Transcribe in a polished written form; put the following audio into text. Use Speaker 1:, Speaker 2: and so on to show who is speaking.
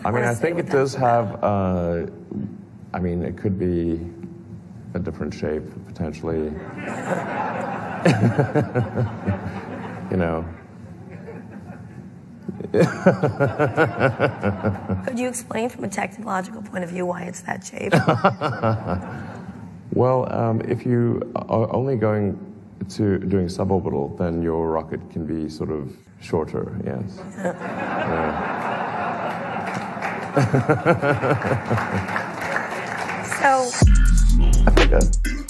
Speaker 1: I mean, I think it does have, I mean, it could be a different shape, potentially. You know.
Speaker 2: Could you explain from a technological point of view why it's that shape?
Speaker 1: Well, if you are only going to doing suborbital, then your rocket can be sort of shorter, yes.
Speaker 2: So,
Speaker 1: I think that